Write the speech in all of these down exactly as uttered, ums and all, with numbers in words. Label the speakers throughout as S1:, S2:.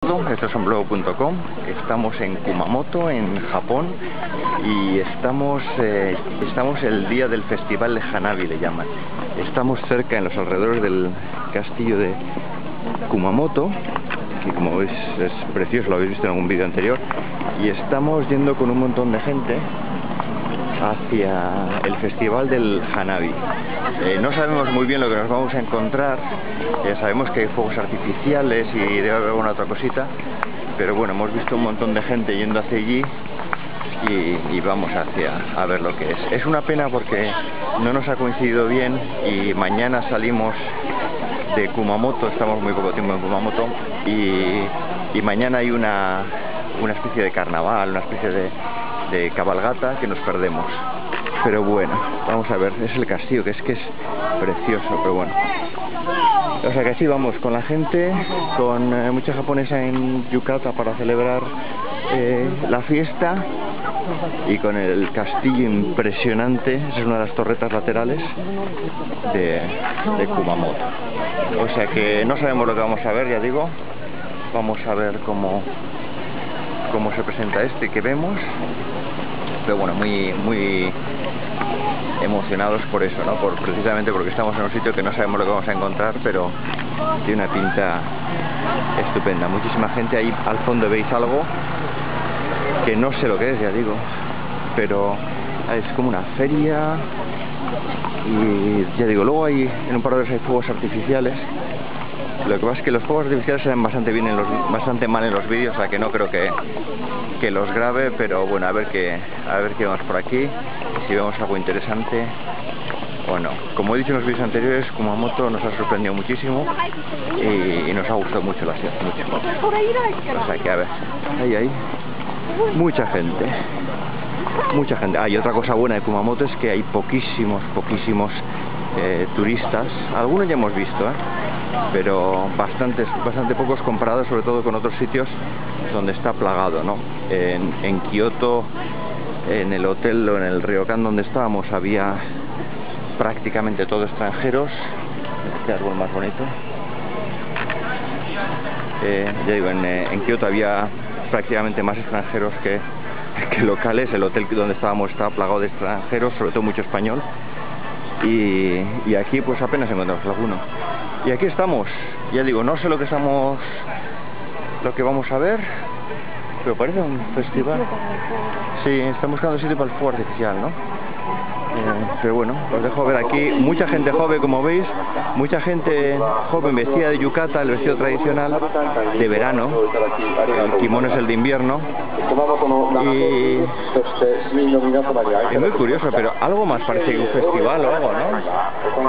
S1: Esto es onblog punto com. Estamos en Kumamoto, en Japón, y estamos eh, estamos el día del festival de Hanabi, le llaman. Estamos cerca, en los alrededores del castillo de Kumamoto, que como veis es precioso, lo habéis visto en algún vídeo anterior, y estamos yendo con un montón de gente hacia el festival del Hanabi. Eh, no sabemos muy bien lo que nos vamos a encontrar. Eh, sabemos que hay fuegos artificiales y debe haber alguna otra cosita, pero bueno, hemos visto un montón de gente yendo hacia allí y, y vamos hacia a ver lo que es. Es una pena porque no nos ha coincidido bien y mañana salimos de Kumamoto, estamos muy poco tiempo en Kumamoto, y, y mañana hay una, una especie de carnaval, una especie de de cabalgata que nos perdemos. Pero bueno, vamos a ver, es el castillo, que es que es precioso, pero bueno. O sea que así vamos, con la gente, con eh, mucha japonesa en yukata para celebrar eh, la fiesta, y con el castillo impresionante. Esa es una de las torretas laterales de, de Kumamoto. O sea que no sabemos lo que vamos a ver, ya digo. Vamos a ver cómo cómo se presenta este que vemos, pero bueno, muy muy emocionados por eso, ¿no? Por, precisamente porque estamos en un sitio que no sabemos lo que vamos a encontrar, pero tiene una pinta estupenda. Muchísima gente. Ahí al fondo veis algo que no sé lo que es, ya digo, pero es como una feria, y ya digo, luego hay en un par de veces hay fuegos artificiales. Lo que pasa es que los fuegos artificiales se ven bastante bien en los, bastante mal en los vídeos, o sea que no creo que, que los grabe, pero bueno, a ver qué a ver qué vemos por aquí, si vemos algo interesante o no. Como he dicho en los vídeos anteriores, Kumamoto nos ha sorprendido muchísimo y, y nos ha gustado mucho la ciudad, mucho. O sea que a ver, ahí hay mucha gente, mucha gente. Ah, y otra cosa buena de Kumamoto es que hay poquísimos, poquísimos eh, turistas. Algunos ya hemos visto, ¿eh? pero bastantes, bastante pocos comparados sobre todo con otros sitios donde está plagado, ¿no? En, en Kioto, en el hotel o en el ryokan donde estábamos, había prácticamente todos extranjeros. Este árbol más bonito. Eh, ya digo, en, en Kioto había prácticamente más extranjeros que, que locales. El hotel donde estábamos estaba plagado de extranjeros, sobre todo mucho español. Y, y aquí pues apenas encontramos alguno. Y aquí estamos, ya digo, no sé lo que estamos, lo que vamos a ver, pero parece un festival. Sí, estamos buscando sitio para el fuego artificial, ¿no? Eh, pero bueno, os dejo ver aquí, mucha gente joven, como veis, mucha gente joven vestida de yukata, el vestido tradicional de verano, el kimono es el de invierno, y es muy curioso, pero algo más parece que un festival o algo, ¿no?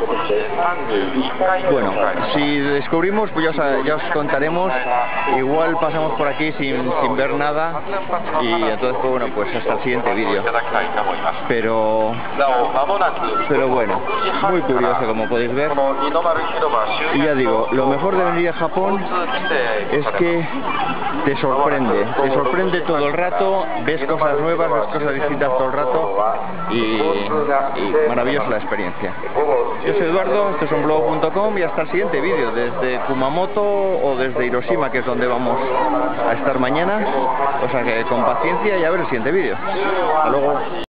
S1: Bueno, si descubrimos, pues ya os, ya os contaremos. Igual pasamos por aquí sin, sin ver nada, y entonces pues bueno, pues hasta el siguiente vídeo. Pero pero bueno, muy curioso, como podéis ver. Y ya digo, lo mejor de venir a Japón es que te sorprende, te sorprende todo el rato, ves cosas nuevas, ves cosas distintas todo el rato, y, y maravillosa la experiencia. Yo soy Eduardo, esto es onblog punto com, y hasta el siguiente vídeo, desde Kumamoto o desde Hiroshima, que es donde vamos a estar mañana. O sea que con paciencia y a ver el siguiente vídeo. Hasta luego.